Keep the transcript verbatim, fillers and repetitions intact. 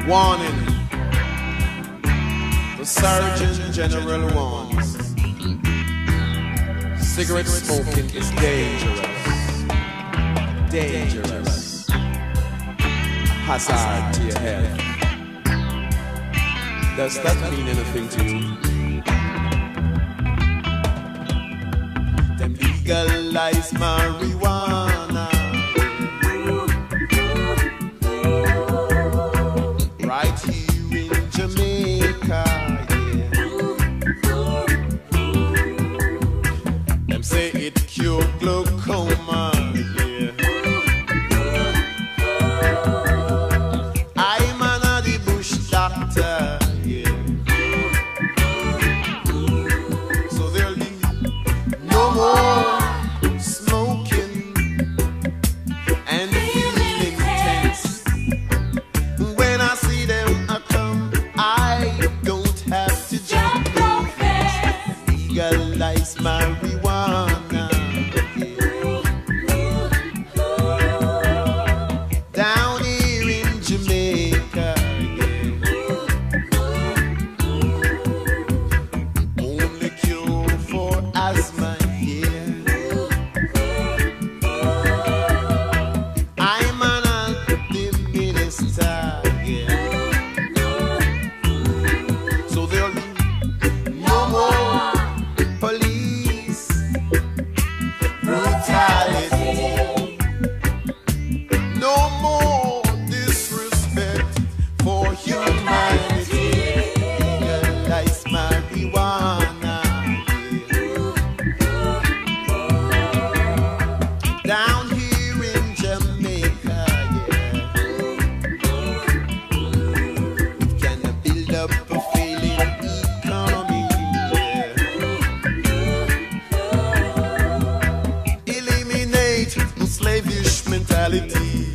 Warning. The Surgeon General warns. Cigarette smoking is dangerous. Dangerous. Hazard to your health. Does that mean anything to you? Them legalize marijuana. Right here in Jamaica, yeah. Them say it cure glaucoma, yeah. I'm an the bush doctor, yeah. So there'll be no more smoking and feeling tense. When I see them I come, I don't have to jump no fence. Legalize marijuana, yeah. Down here in Jamaica, yeah. Only cure for asthma, yeah. I'm an anti-minister, yeah. So there'll be no more police brutality, no more disrespect for humanity. Legalize marijuana, yeah. Down here in Jamaica, yeah. It can build up a failing economy, yeah. Eliminate the slavish mentality.